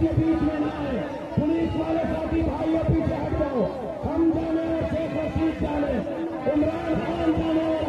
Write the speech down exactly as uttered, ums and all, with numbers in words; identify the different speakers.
Speaker 1: के बीच में ना आए। पुलिस वाले साथी भाइयों पीछे हट जाओ। हम जाने और शेख रशीद जाने, इमरान खान जाने और